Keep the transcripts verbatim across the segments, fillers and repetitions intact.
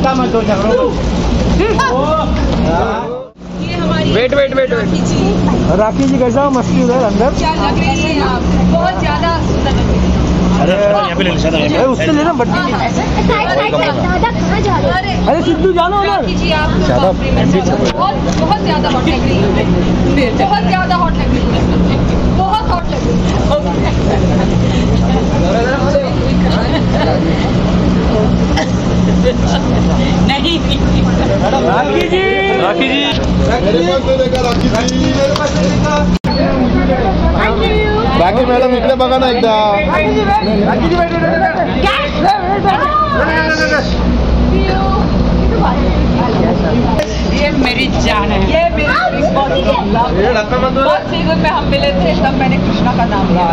धक्का मत दो झगड़ों। ये हमारी wait wait wait Rakhi ji. Rakhi ji कैसा मस्ती उधर अंदर? क्या लग रही है आप? बहुत ज्यादा सुंदर लग रही है। अरे उससे लेना बट्टी। अरे सिद्धू जानो उधर। राखी जी आप तो बहुत बहुत ज्यादा हॉट लग रही है। बहुत ज्यादा हॉट लग रही है। बहुत हॉट लग रही है। नहीं राखी जी राखी जी राखी मॅडम इकडे बघा ना एकदा। ये मेरी जान है। ये मेरी बहुत सीजन में हम मिले थे तब मैंने कृष्णा का नाम लिया।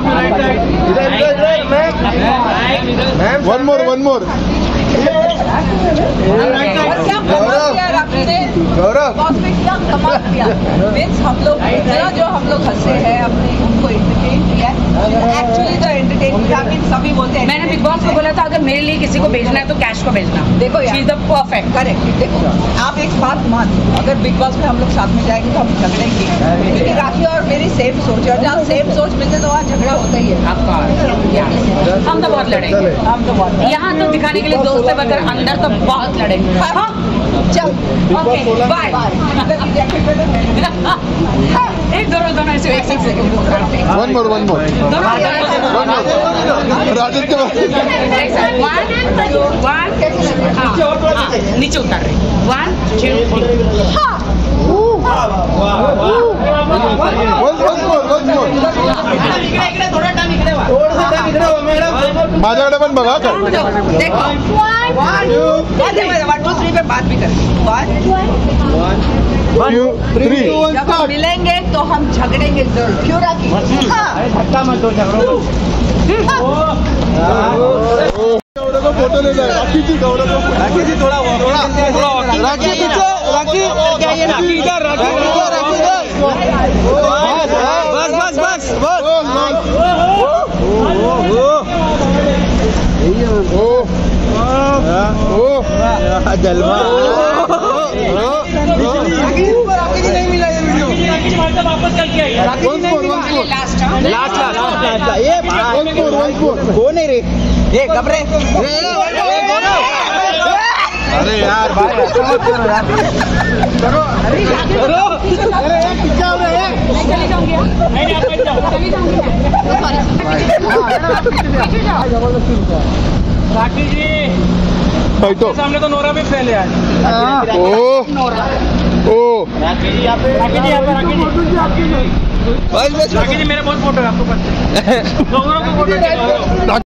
वन मोर वन मोर क्या कमाल किया राखी ने। गौरव बॉस में क्या कमाल किया। मीन्स हम लोग इतना जो हम लोग हंसे हैं अपने उनको एंटरटेन किया है। एक्चुअली तो एंटरटेन किया मीन्स सभी बोलते हैं। मैंने बिग बॉस को बोला था अगर मेरे लिए किसी को भेजना है तो कैश को भेजना। देखो यार द परफेक्ट करेक्ट। देखो आप एक बात मान, अगर बिग बॉस में हम लोग साथ में जाएंगे तो हम झगड़ेंगे क्योंकि राखी और मेरी सेम सोच है और जहाँ सेम सोच मिलते तो वहाँ झगड़ा होता ही है। हम तो बहुत लड़ेंगे। हम तो बहुत यहाँ तो दिखाने के लिए दोस्त है मगर अंदर तो बहुत लड़ेंगे। हाँ? चल ओके बाय। एक दोनों दोनों ऐसे एक एक second one more one more Rajesh के नीचे उतर रही वन टू माझ्याकडे पण बघा का। देखो वन टू थ्री पे बात भी करें। वन टू थ्री जब हम मिलेंगे तो हम झगड़ेंगे जरूर। क्यों राखी? धक्का मत दो झगड़ों। फोटो ले जाए राखी जी। गौरव राखी जी थोड़ा थोड़ा राखी पीछे राखी राखी इधर राखी राखी बस बस बस बस जलवा। राखी जी नहीं मिला ये वीडियो। वापस कल किया लास्ट लास्ट लास्ट ये कौन है रे? ये घबरे। अरे यार भाई ऐसा मत करो यार। करो करो अरे क्या हो रहा है? मैं चली जाऊंगी। नहीं नहीं आप बैठ जाओ। चली जाऊंगी राखी जी बैठो सामने तो नोरा भी फैले आज। ओ ओ राखी जी आप राखी जी आप राखी जी राखी जी मेरे बहुत फोटो है आपको पता है। गौरव को फोटो